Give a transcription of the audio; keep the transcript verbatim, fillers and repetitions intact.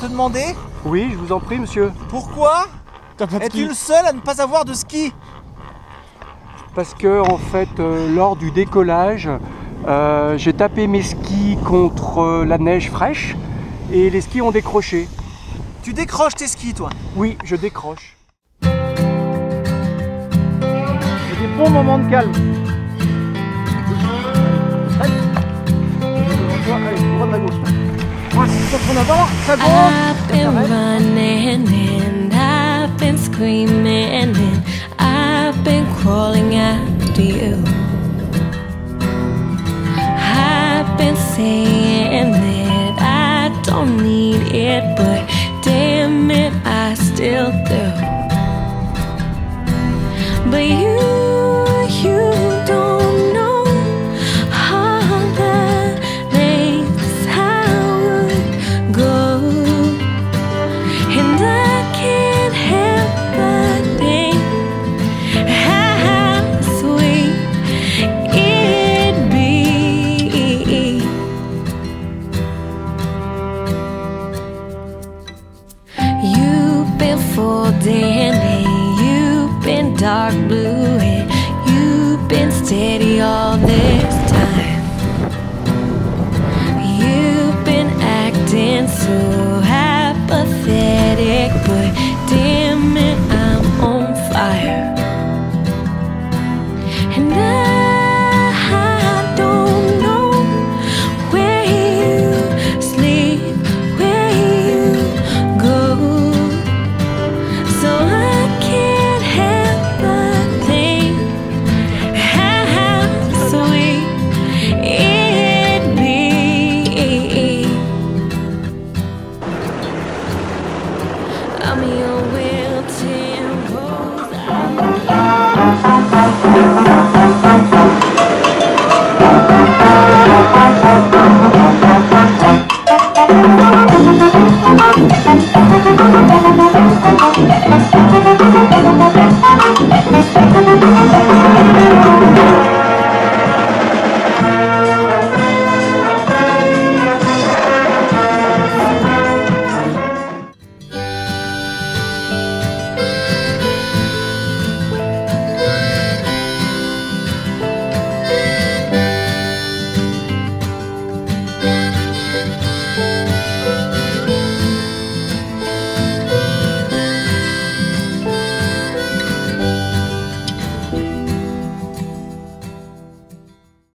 demander? Oui, je vous en prie, monsieur. Pourquoi T'as pas de es-tu ski. le seul à ne pas avoir de ski? Parce que, en fait, euh, lors du décollage, euh, j'ai tapé mes skis contre euh, la neige fraîche et les skis ont décroché. Tu décroches tes skis, toi? Oui, je décroche. Il y a des bons moments de calme. Allez, droite à gauche. I've been running and I've been screaming and I've been crawling after you. I've been saying that I don't need it, but damn it, I still do. But you, you don't know all the lengths I would go, and I can't help but think how sweet it'd be. You've been folding and you've been dark blue and you've been steady all this time. You've been acting so apathetic, but damn it, I'm on fire. And I, I don't know where you sleep, where you go, so I can't help but think how sweet it'd be. I'm your wilting rose.